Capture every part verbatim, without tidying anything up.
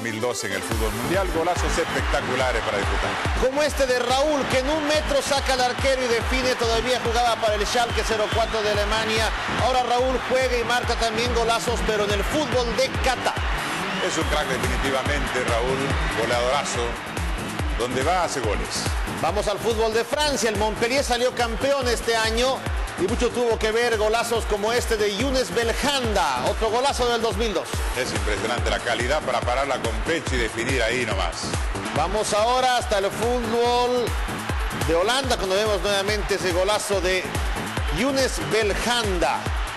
mil doce en el fútbol mundial. Golazos espectaculares para disfrutar. Como este de Raúl, que en un metro saca al arquero y define. Todavía jugaba para el Schalke cero cuatro de Alemania. Ahora Raúl juega y marca también golazos, pero en el fútbol de Qatar. Es un crack definitivamente, Raúl, goleadorazo. Donde va, hace goles. Vamos al fútbol de Francia. El Montpellier salió campeón este año y mucho tuvo que ver golazos como este de Younes Belhanda, otro golazo del dos mil dos. Es impresionante la calidad para pararla con pecho y definir ahí nomás. Vamos ahora hasta el fútbol de Holanda, cuando vemos nuevamente ese golazo de Younes Belhanda.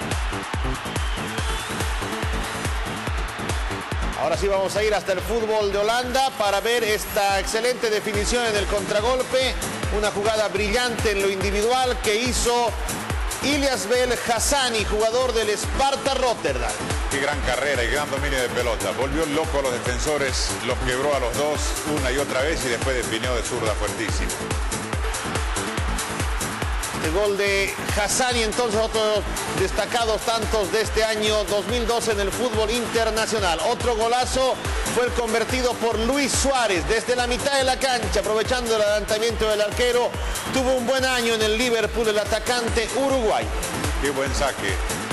Ahora sí vamos a ir hasta el fútbol de Holanda para ver esta excelente definición en el contragolpe. Una jugada brillante en lo individual que hizo Ilyas Belhassani, jugador del Sparta Rotterdam. Qué gran carrera y gran dominio de pelota. Volvió loco a los defensores, los quebró a los dos una y otra vez y después definió de zurda fuertísimo. El gol de Hassani, entonces otro de los destacados tantos de este año dos mil doce en el fútbol internacional. Otro golazo fue el convertido por Luis Suárez desde la mitad de la cancha, aprovechando el adelantamiento del arquero. Tuvo un buen año en el Liverpool el atacante uruguayo. Qué buen saque.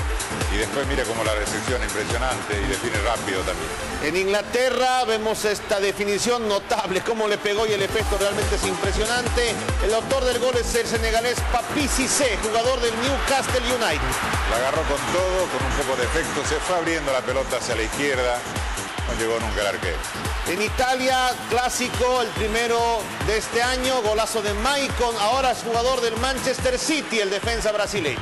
Y después mire cómo la recepción impresionante y define rápido también. En Inglaterra vemos esta definición notable, cómo le pegó y el efecto realmente es impresionante. El autor del gol es el senegalés Papi Cissé, jugador del Newcastle United. La agarró con todo, con un poco de efecto, se fue abriendo la pelota hacia la izquierda. No llegó nunca el arquero. En Italia, clásico, el primero de este año, golazo de Maicon, ahora es jugador del Manchester City, el defensa brasileño.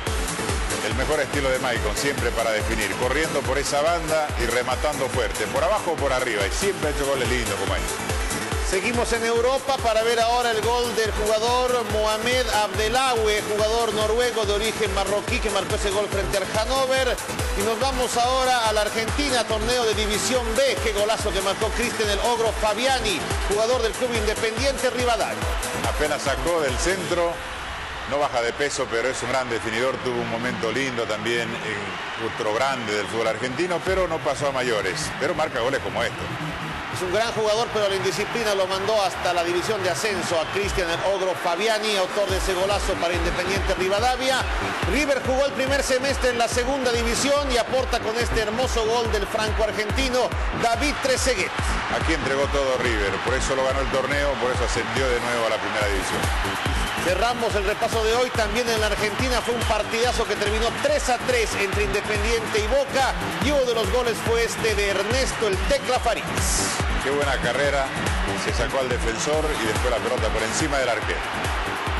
El mejor estilo de Maicon, siempre para definir, corriendo por esa banda y rematando fuerte, por abajo o por arriba, y siempre ha hecho goles lindos como él. Seguimos en Europa para ver ahora el gol del jugador Mohamed Abdelawi, jugador noruego de origen marroquí que marcó ese gol frente al Hannover. Y nos vamos ahora a la Argentina, torneo de División B, qué golazo que marcó Cristian el Ogro Fabiani, jugador del club Independiente Rivadavia. Apenas sacó del centro. No baja de peso, pero es un gran definidor. Tuvo un momento lindo también, eh, otro grande del fútbol argentino, pero no pasó a mayores. Pero marca goles como estos. Es un gran jugador, pero la indisciplina lo mandó hasta la división de ascenso a Cristian el Ogro Fabiani, autor de ese golazo para Independiente Rivadavia. River jugó el primer semestre en la segunda división y aporta con este hermoso gol del franco-argentino David Trezeguet. Aquí entregó todo River, por eso lo ganó el torneo, por eso ascendió de nuevo a la primera división. Cerramos el repaso de hoy. También en la Argentina fue un partidazo que terminó tres a tres entre Independiente y Boca. Y uno de los goles fue este de Ernesto el Tecla Farías. Qué buena carrera. Se sacó al defensor y después la pelota por encima del arquero.